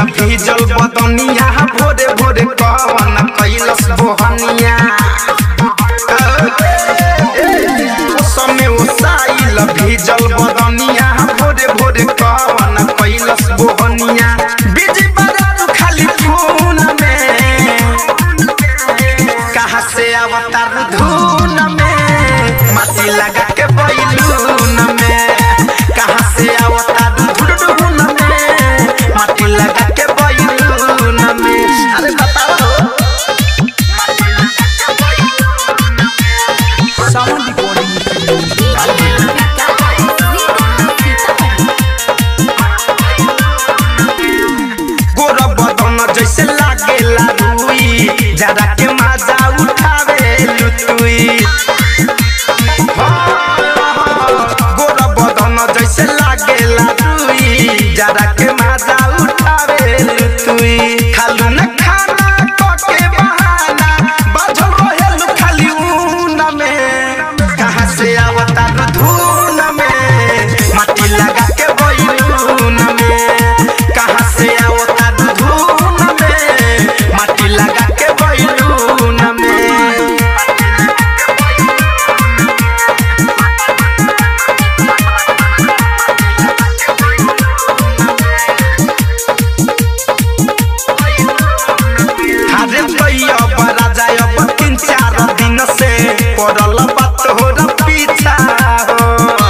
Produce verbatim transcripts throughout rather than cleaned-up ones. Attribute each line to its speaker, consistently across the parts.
Speaker 1: भीजल बदनिया भोरे भोरे कवन कैलस बोहनिया समय ओसाइल भीजल बदनिया भोरे भोरे कवन कैलस बोहनिया बिजी बरारू खाली फोन में कहाँ से अवतार धुन में माटी लगा के बैलून में कहाँ से अवतार धुन में माटी लगा के बैलून में अरे बताओ गोरा बदन जैसे लागेला रुई जरा के मजा उठावे लुतुई गोरा बदन जैसे लागेला रुई जरा के मजा उठावे लुतुई खालू न खाना के बहाना बाझल रहेलु खाली ऊन में कहाँ से अवतार धुन में माटी लगा के बैलून में कहाँ से अवतार धुन में माटी लगा के बैलून में हरे भैया बड़ा जाय अब तीन चार दिन से पड़ल बात हो र पीछा हो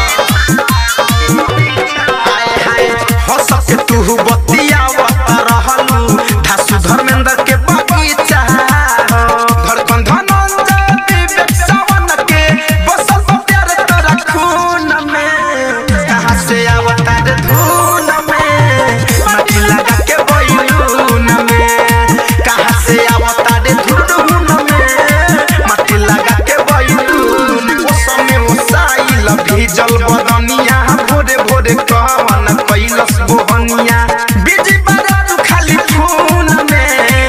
Speaker 1: हाय हाय हंस के तू बतियावत रहलू धासु धर्मेंद्र के बगीचा हो धड़कन धनंजय विवेक सावन के बसल प्यार तोरा खून में कहाँ से अवतार धुन में माटी लगा के बैलून में कहाँ से अवतार धुन में माटी लगा के बैलून समय ओसाइल भीजल बदनिया भोरे भोरे कवन कैलस बोहनिया बिजी बरारू खाली फोन में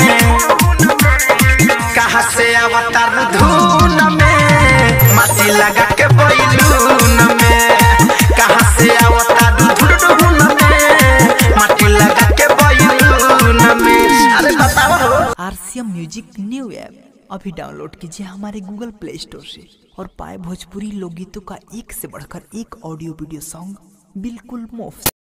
Speaker 1: कहाँ से अवतार धुन में माटी लगा के बैलून में कहाँ से अवतार धुन में माटी लगा के बैलून में अरे बताओ
Speaker 2: आरसीएम म्यूजिक न्यू ऐप अभी डाउनलोड कीजिए हमारे गूगल प्ले स्टोर से और पाए भोजपुरी लोकगीतों का एक से बढ़कर एक ऑडियो वीडियो सॉन्ग बिल्कुल मुफ्त।